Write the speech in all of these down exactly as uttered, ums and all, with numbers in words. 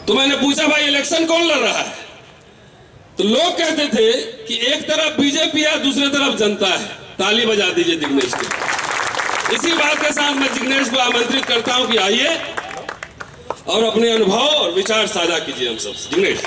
तो मैंने पूछा भाई इलेक्शन कौन लड़ रहा है, तो लोग कहते थे कि एक तरफ बीजेपी है, दूसरी तरफ जनता है। ताली बजा दीजिए जिग्नेश को। इसी बात के साथ मैं जिग्नेश को आमंत्रित करता हूं कि आइए और अपने अनुभव और विचार साझा कीजिए हम सबसे। जिग्नेश।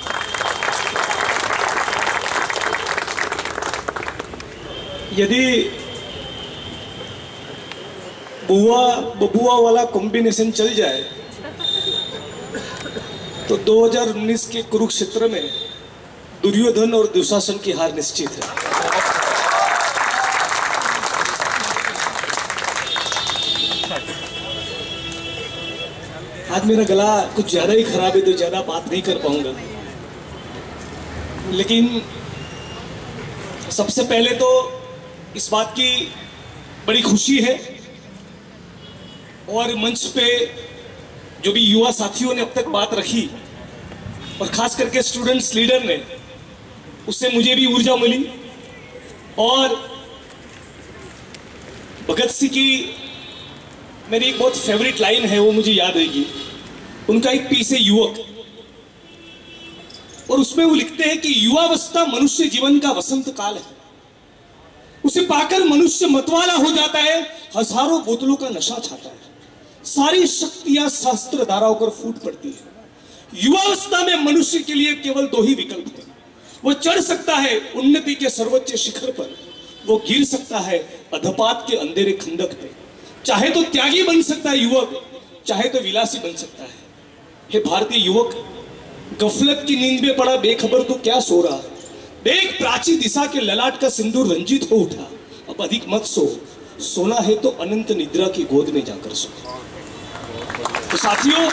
यदि बुआ बबुआ वाला कॉम्बिनेशन चल जाए तो दो हज़ार उन्नीस के कुरुक्षेत्र में दुर्योधन और दुशासन की हार निश्चित है। आज मेरा गला कुछ ज्यादा ही खराब है तो ज्यादा बात नहीं कर पाऊंगा, लेकिन सबसे पहले तो इस बात की बड़ी खुशी है और मंच पे जो भी युवा साथियों ने अब तक बात रखी और खास करके स्टूडेंट्स लीडर ने, उससे मुझे भी ऊर्जा मिली। और भगत सिंह की मेरी एक बहुत फेवरेट लाइन है, वो मुझे याद रहेगी। उनका एक पीस है युवक, और उसमें वो लिखते हैं कि युवावस्था मनुष्य जीवन का वसंत काल है, उसे पाकर मनुष्य मतवाला हो जाता है, हजारों बोतलों का नशा छाता है, सारी शक्तियां शास्त्र धारा होकर फूट पड़ती है। युवावस्था में मनुष्य के लिए केवल दो ही विकल्प है, वो चढ़ सकता है उन्नति के सर्वोच्च शिखर पर, वो गिर सकता है अधपात के अंधेरे खंडक पे। चाहे तो त्यागी बन सकता है युवक, चाहे तो विलासी बन सकता है। हे भारतीय युवक, गफलत की नींद में पड़ा बेखबर तो क्या सो रहा, देख प्राची दिशा के ललाट का सिंदूर रंजित हो उठा, अब अधिक मत सो, सोना है तो अनंत निद्रा की गोद में जाकर सो। तो साथियों,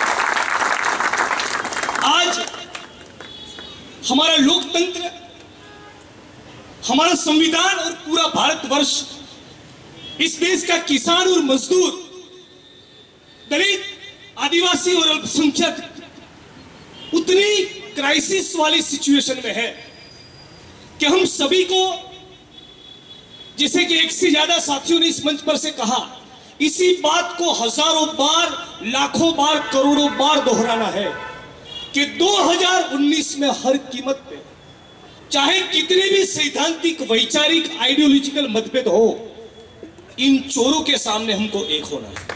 आज हमारा लोकतंत्र, हमारा संविधान और पूरा भारतवर्ष, इस देश का किसान और मजदूर, दलित, आदिवासी और अल्पसंख्यक उतनी क्राइसिस वाली सिचुएशन में है कि हम सभी को, जैसे कि एक से ज्यादा साथियों ने इस मंच पर से कहा, इसी बात को हजारों बार, लाखों बार, करोड़ों बार दोहराना है कि दो हज़ार उन्नीस में हर कीमत पे, चाहे कितने भी सैद्धांतिक, वैचारिक, आइडियोलॉजिकल मतभेद हो, इन चोरों के सामने हमको एक होना है।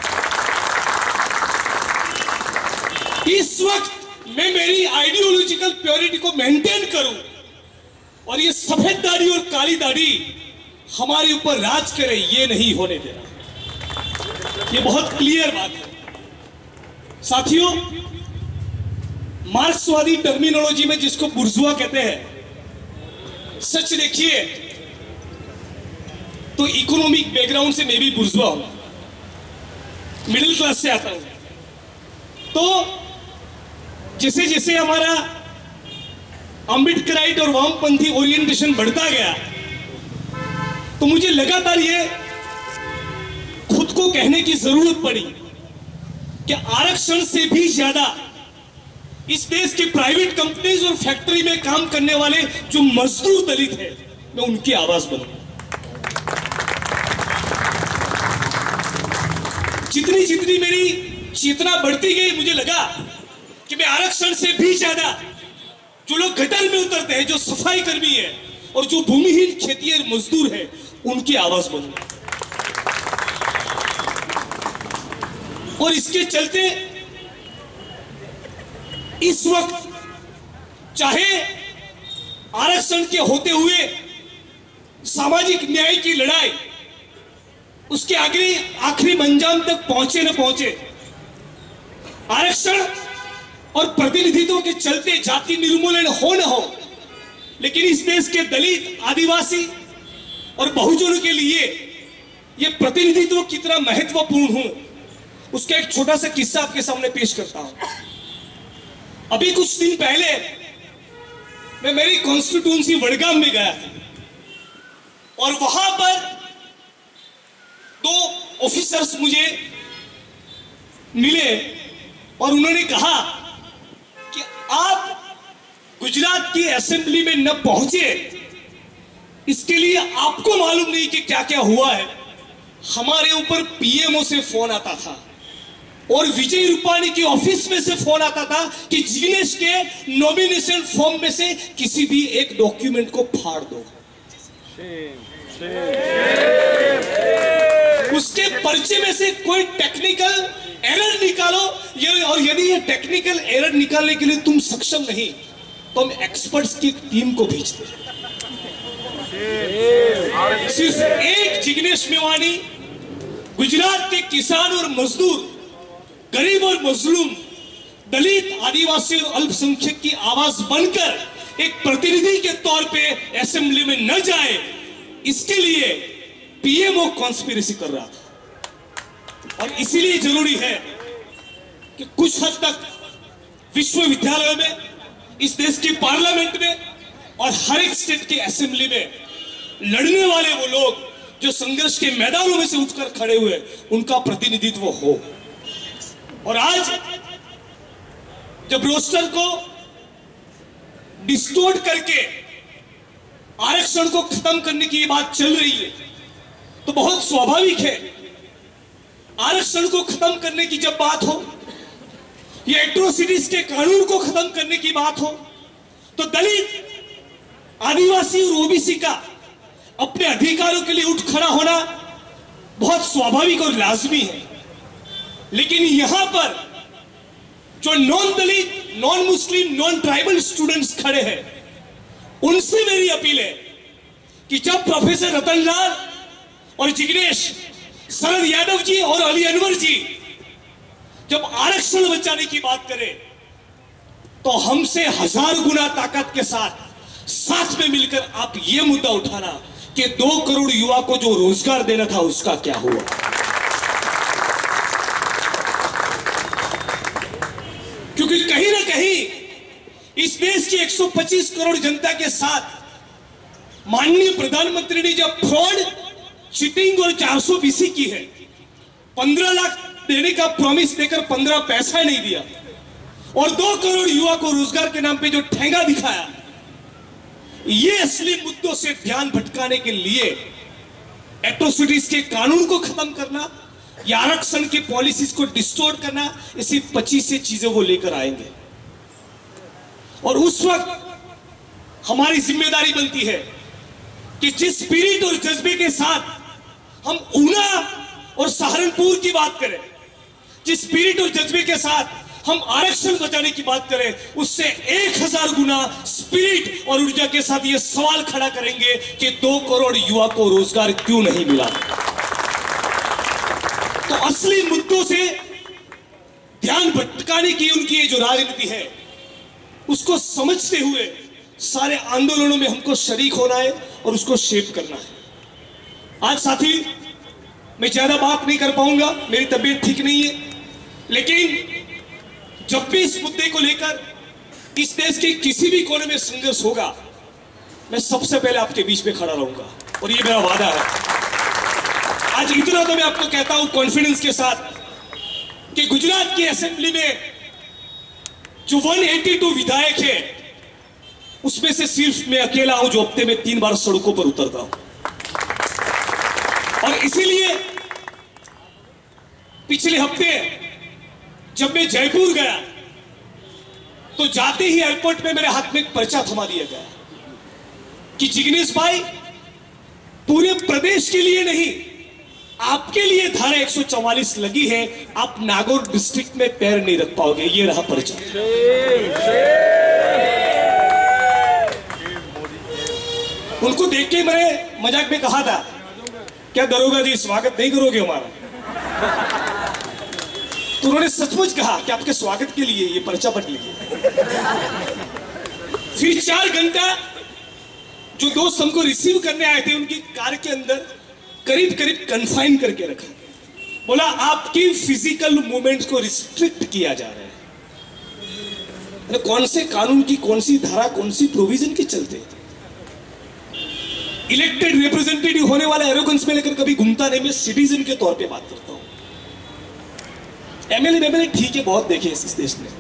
इस वक्त मैं मेरी आइडियोलॉजिकल प्योरिटी को मेंटेन करूं और ये सफेद दाढ़ी और काली दाढ़ी हमारे ऊपर राज करे, ये नहीं होने देना। ये बहुत क्लियर बात है साथियों। मार्क्सवादी टर्मिनोलॉजी में जिसको बुर्जुआ कहते हैं, सच देखिए तो इकोनॉमिक बैकग्राउंड से मैं भी बुर्जुआ हूं, मिडिल क्लास से आता हूं। तो जैसे जैसे हमारा अम्बेडकराइट और वामपंथी ओरिएंटेशन बढ़ता गया, तो मुझे लगातार ये खुद को कहने की जरूरत पड़ी कि आरक्षण से भी ज्यादा इस देश के प्राइवेट कंपनीज और फैक्ट्री में काम करने वाले जो मजदूर दलित हैं, मैं उनकी आवाज बनूं। जितनी जितनी मेरी चेतना बढ़ती गई, मुझे लगा कि मैं आरक्षण से भी ज्यादा जो लोग गटर में उतरते हैं, जो सफाई कर्मी है और जो भूमिहीन खेतिहर मजदूर है, उनकी आवाज बनूं। और इसके चलते इस वक्त चाहे आरक्षण के होते हुए सामाजिक न्याय की लड़ाई उसके आगे आखिरी अंजाम तक पहुंचे न पहुंचे, आरक्षण और प्रतिनिधित्व के चलते जाति निर्मूलन हो न हो, लेकिन इस देश के दलित, आदिवासी और बहुजनों के लिए यह प्रतिनिधित्व कितना महत्वपूर्ण हो, उसका एक छोटा सा किस्सा आपके सामने पेश करता हूं। अभी कुछ दिन पहले मैं मेरी कॉन्स्टिट्यूंसी वडगाम में गया था और वहां पर दो ऑफिसर्स मुझे मिले और उन्होंने कहा कि आप गुजरात की असेंबली में न पहुंचे, इसके लिए आपको मालूम नहीं कि क्या क्या हुआ है। हमारे ऊपर पीएमओ से फोन आता था, और विजय रूपाणी की ऑफिस में से फोन आता था कि जिग्नेश के नॉमिनेशन फॉर्म में से किसी भी एक डॉक्यूमेंट को फाड़ दो। उसके पर्चे में से कोई टेक्निकल एरर निकालो, और यदि ये टेक्निकल एरर निकालने के लिए तुम सक्षम नहीं तो हम एक्सपर्ट्स की टीम को भेजते हैं। सिर्फ एक जिग्नेश मेवानी गुजरात के किसान और मजदूर, गरीब और मजलूम, दलित, आदिवासी और अल्पसंख्यक की आवाज बनकर एक प्रतिनिधि के तौर पे असेंबली में न जाए, इसके लिए पीएमओ कॉन्स्पिरेसी कर रहा था। और इसीलिए जरूरी है कि कुछ हद तक विश्वविद्यालयों में, इस देश की पार्लियामेंट में और हर एक स्टेट की असेंबली में लड़ने वाले वो लोग जो संघर्ष के मैदानों में से उठकर खड़े हुए, उनका प्रतिनिधित्व हो। और आज जब रोस्टर को डिस्टोर्ट करके आरक्षण को खत्म करने की बात चल रही है, तो बहुत स्वाभाविक है आरक्षण को खत्म करने की जब बात हो, ये एट्रोसिटीज के कानून को खत्म करने की बात हो, तो दलित, आदिवासी और ओबीसी का अपने अधिकारों के लिए उठ खड़ा होना बहुत स्वाभाविक और लाजमी है। लेकिन यहां पर जो non Dalit, non Muslim, non tribal students खड़े हैं, उनसे मेरी अपील है कि जब प्रोफेसर रतनलाल और जिग्नेश, शरद यादव जी और अली अनवर जी जब आरक्षण बचाने की बात करें, तो हमसे हजार गुना ताकत के साथ साथ में मिलकर आप यह मुद्दा उठाना कि दो करोड़ युवा को जो रोजगार देना था उसका क्या हुआ। क्योंकि कहीं ना कहीं इस देश की एक सौ पच्चीस करोड़ जनता के साथ माननीय प्रधानमंत्री ने जब फ्रॉड, चीटिंग और चार सौ बीसी की है, पंद्रह लाख देने का प्रॉमिस देकर पंद्रह पैसा नहीं दिया, और दो करोड़ युवा को रोजगार के नाम पे जो ठेंगा दिखाया, ये असली मुद्दों से ध्यान भटकाने के लिए एट्रोसिटीज के कानून को खत्म करना या आरक्षण की पॉलिसीज को डिस्टोर्ट करना, इसी पच्चीस से चीजों को लेकर आएंगे। और उस वक्त हमारी जिम्मेदारी बनती है कि जिस स्पिरिट और जज्बे के साथ हम ऊना और सहारनपुर की बात करें, जिस स्पिरिट और जज्बे के साथ हम आरक्षण बचाने की बात करें, उससे एक हजार गुना स्पिरिट और ऊर्जा के साथ ये सवाल खड़ा करेंगे कि दो करोड़ युवा को रोजगार क्यों नहीं मिला। तो असली मुद्दों से ध्यान भटकाने की उनकी ये जो राजनीति है, उसको समझते हुए सारे आंदोलनों में हमको शरीक होना है और उसको शेप करना है। आज साथी, मैं ज्यादा बात नहीं कर पाऊंगा, मेरी तबीयत ठीक नहीं है, लेकिन जब भी इस मुद्दे को लेकर इस देश के किसी भी कोने में संघर्ष होगा, मैं सबसे पहले आपके बीच में खड़ा रहूंगा, और ये मेरा वादा है। आज इतना तो मैं आपको कहता हूं कॉन्फिडेंस के साथ कि गुजरात की असेंबली में जो एक सौ बयासी विधायक है, उसमें से सिर्फ मैं अकेला हूं जो हफ्ते में तीन बार सड़कों पर उतरता हूं। और इसीलिए पिछले हफ्ते जब मैं जयपुर गया, तो जाते ही एयरपोर्ट में मेरे हाथ में एक पर्चा थमा दिया गया कि जिग्नेश भाई, पूरे प्रदेश के लिए नहीं, आपके लिए धारा एक सौ चौवालीस लगी है, आप नागौर डिस्ट्रिक्ट में पैर नहीं रख पाओगे। ये रहा पर्चा। उनको देख के मैंने मजाक में कहा था, क्या दरोगा जी स्वागत नहीं करोगे हमारा? तो उन्होंने सचमुच कहा कि आपके स्वागत के लिए ये पर्चा बट लीजिए। फिर चार घंटा जो दोस्त हमको रिसीव करने आए थे, उनकी कार के अंदर करीब करीब कन्फाइन करके रखा, बोला आपकी फिजिकल मूवमेंट्स को रिस्ट्रिक्ट किया जा रहा है। कौन से कानून की कौन सी धारा, कौन सी प्रोविजन के चलते? इलेक्टेड रिप्रेजेंटेटिव होने वाला एरोगेंस में लेकर कभी घूमता नहीं, मैं सिटीजन के तौर पे बात करता हूं। एमएलए एमएलए ठीक है, बहुत देखे इस देश में।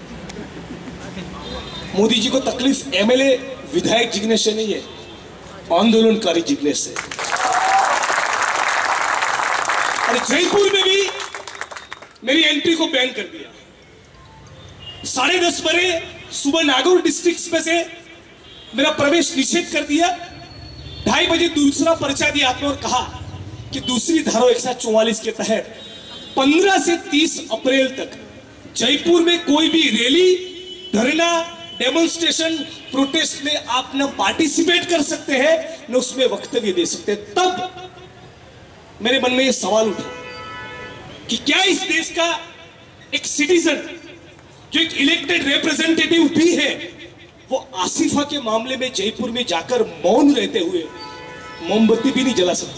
मोदी जी को तकलीफ एमएलए विधायक जिग्नेश से नहीं है, आंदोलनकारी जिग्नेश से। और जयपुर में भी मेरी एंट्री को बैन कर दिया। साढ़े दस बजे सुबह नागौर डिस्ट्रिक्ट में से मेरा प्रवेश निषेध कर दिया। ढाई बजे दूसरा पर्चा दिया आपने और कहा कि दूसरी धारा एक सौ चौवालीस के तहत पंद्रह से तीस अप्रैल तक जयपुर में कोई भी रैली, धरना, डेमोन्स्ट्रेशन, प्रोटेस्ट में आप न पार्टिसिपेट कर सकते हैं न उसमें वक्तव्य दे सकते हैं। तब मेरे मन में यह सवाल उठा कि क्या इस देश का एक सिटीजन जो एक इलेक्टेड रिप्रेजेंटेटिव भी है वो आसिफा के मामले में जयपुर में जाकर मौन रहते हुए मोमबत्ती भी नहीं जला सकते?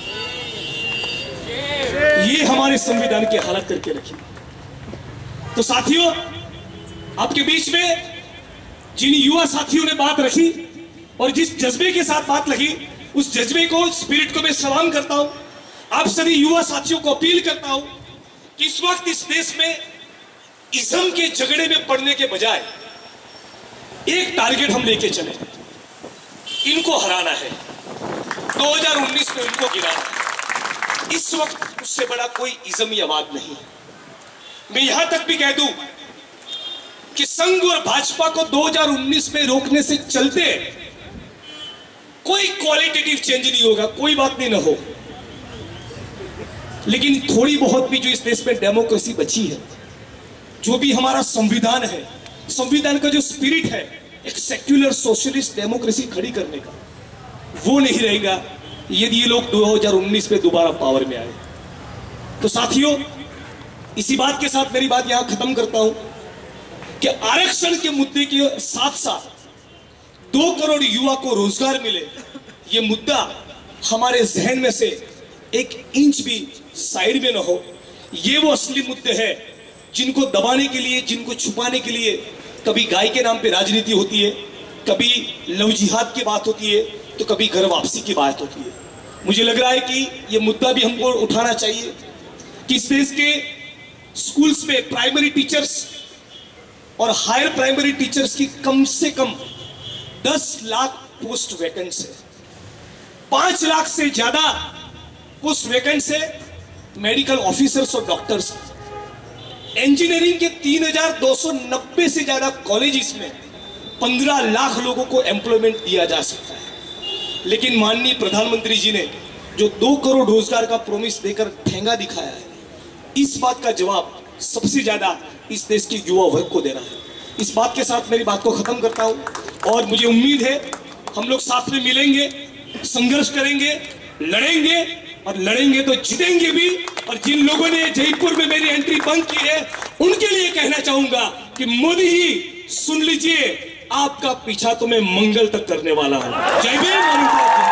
ये हमारे संविधान की हालत करके रखी। तो साथियों, आपके बीच में जिन युवा साथियों ने बात रखी और जिस जज्बे के साथ बात लगी, उस जज्बे को, स्पिरिट को मैं सलाम करता हूं। आप सभी युवा साथियों को अपील करता हूं कि इस वक्त इस देश में इज्म के झगड़े में पड़ने के बजाय एक टारगेट हम लेके चले, इनको हराना है। दो हज़ार उन्नीस में इनको गिराना है। इस वक्त उससे बड़ा कोई इज्म या वाद नहीं है। मैं यहां तक भी कह दूं कि संघ और भाजपा को दो हज़ार उन्नीस में रोकने से चलते कोई क्वालिटेटिव चेंज नहीं होगा, कोई बात नहीं ना हो, लेकिन थोड़ी बहुत भी जो इस देश में डेमोक्रेसी बची है, जो भी हमारा संविधान है, संविधान का जो स्पिरिट है एक सेक्युलर सोशलिस्ट डेमोक्रेसी खड़ी करने का, वो नहीं रहेगा यदि ये लोग दो हज़ार उन्नीस में दोबारा पावर में आए। तो साथियों, इसी बात के साथ मेरी बात यहां खत्म करता हूं कि आरक्षण के मुद्दे के साथ साथ दो करोड़ युवा को रोजगार मिले, ये मुद्दा हमारे जहन में से एक इंच भी साइड में न हो। ये वो असली मुद्दे हैं जिनको दबाने के लिए, जिनको छुपाने के लिए कभी गाय के नाम पे राजनीति होती है, कभी लव जिहाद की बात होती है, तो कभी घर वापसी की बात होती है। मुझे लग रहा है कि ये मुद्दा भी हमको उठाना चाहिए कि इस देश के स्कूल्स में प्राइमरी टीचर्स और हायर प्राइमरी टीचर्स की कम से कम दस लाख पोस्ट वैकेंट है, पांच लाख से ज्यादा पोस्ट वैकेंट है मेडिकल ऑफिसर्स और डॉक्टर्स। इंजीनियरिंग के तीन हजार दो सौ नब्बे से ज्यादा कॉलेजेस में पंद्रह लाख लोगों को एम्प्लॉयमेंट दिया जा सकता है, लेकिन माननीय प्रधानमंत्री जी ने जो दो करोड़ रोजगार का प्रॉमिस देकर ठेंगा दिखाया है, इस बात का जवाब सबसे ज्यादा इस देश के युवा वर्ग को देना है। इस बात के साथ मेरी बात को खत्म करता हूं और मुझे उम्मीद है हम लोग साथ में मिलेंगे, संघर्ष करेंगे, लड़ेंगे और लड़ेंगे तो जीतेंगे भी। और जिन लोगों ने जयपुर में मेरी एंट्री बंद की है उनके लिए कहना चाहूंगा कि मोदी जी सुन लीजिए, आपका पीछा तो मैं मंगल तक करने वाला हूं। जय भीम।